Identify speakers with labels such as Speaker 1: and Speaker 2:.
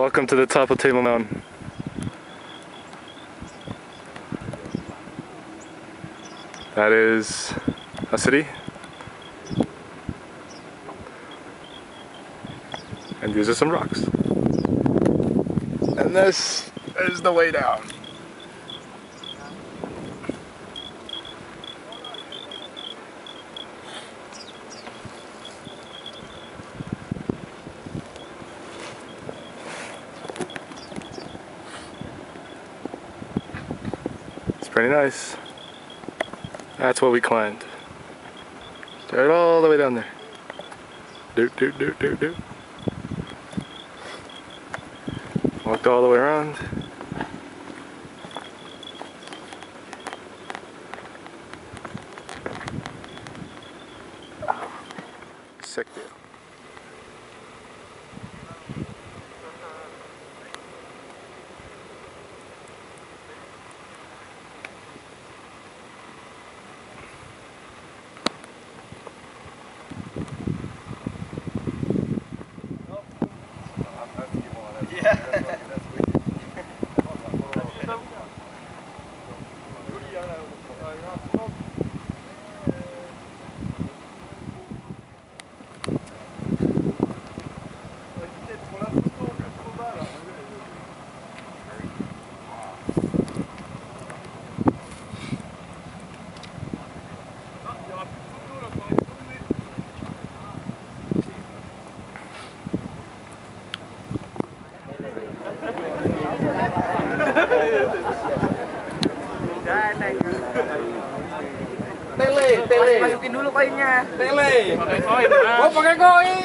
Speaker 1: Welcome to the top of Table Mountain. That is a city. And these are some rocks. And this is the way down. It's pretty nice. That's what we climbed. Started all the way down there. Doot, doot, doot, doot, doot. Walked all the way around. Sick deal.
Speaker 2: Tele. Masukin dulu koinnya.
Speaker 3: Tele.
Speaker 2: Pakai koin.
Speaker 3: Oh, pakai koin.